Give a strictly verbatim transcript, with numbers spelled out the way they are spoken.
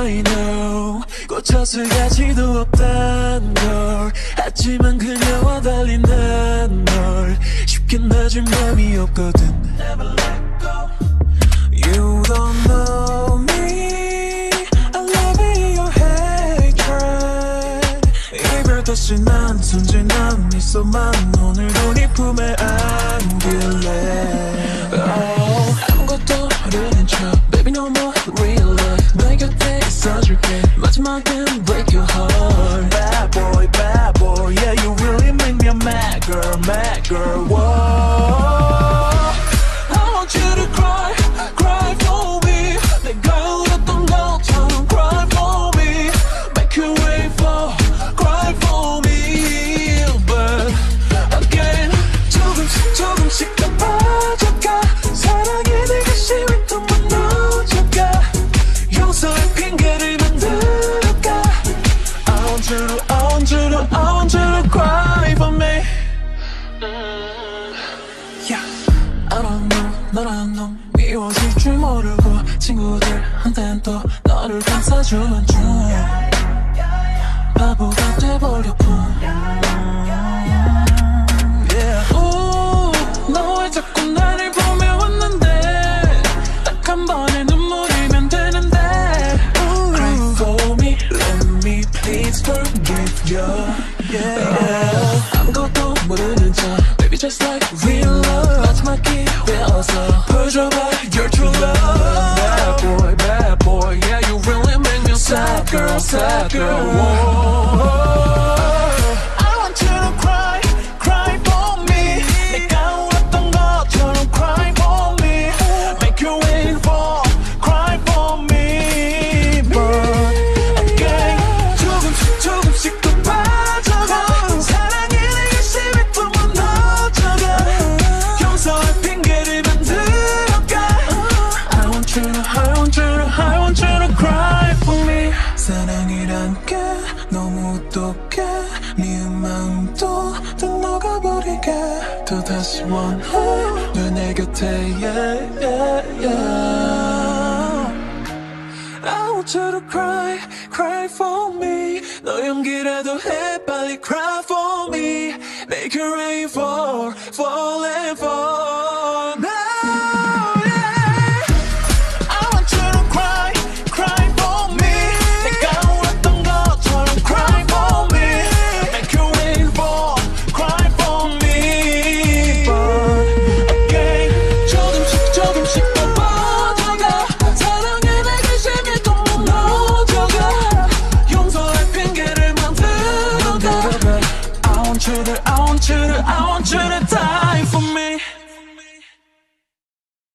I know 꽂혔을 가치도 없단 걸 하지만 그녀와 달리 난 널 쉽게 놔줄 맘이 없거든. Never let go. You don't know me, I love your hatred. 이별 다시 난 순진한 미소만 오늘도 네 품에 안길래. oh, 아무것도 모르는 척 Baby no more real life 너의 곁에 있어줄게 마지막엔 break your heart. Bad boy, bad boy, yeah you really make me a mad girl, mad girl. Whoa. I want you to cry, cry for me. 내가 울었던 것처럼 cry for me. Make you wait for, cry for me. But again 조금씩 조금씩 더 빠져가 사랑이 내가 시위 또 무너져가 용서의 핑계를 만들어가. I want you to, I want you to, I want you to cry for me. Yeah, I don't know 너란 놈 미워질 줄 모르고 친구들한텐 또 너를 감싸주는 중 바보가 돼버렸군. Yeah. 오, 너 왜 자꾸 나를 보며 웃는데 딱 한 번의 눈물이면 되는데. Ooh. Cry for me, let me please forgive you. Yeah. Oh, 아무것도 모르는 척 Baby just like real love 마지막 기회여서 보여줘봐 your true love. Bad boy, bad boy, yeah you really make me a sad girl, sad girl. Whoa. I want you to cry, cry for me. 내가 울었던 것처럼 cry for me. Make you wait for, cry for me. But again 조금씩 조금씩 더 빠져가 사랑이 내가 심해 또 무너져가 용서의 핑계를 만들어가. I want you to, I want you to, I want you to cry for me. 사랑이란 게 너무 똑똑해 네 마음도 다 녹아버리게 또다시 원해 널 내 곁에 yeah, yeah, yeah. I want you to cry, cry for me. 너 연기라도 해 빨리 cry for me. Make it rain for, fall and fall now. Yeah. I want you to cry, cry for me. 내가 울었던 것처럼 cry for me. Make it rain for, cry for me. But again 조금씩 조금씩 더 빠져가 사랑에 내가 심해 또 무너져가 용서의 핑계를 만들어가. I want you to, I want you to, I want you to die for me.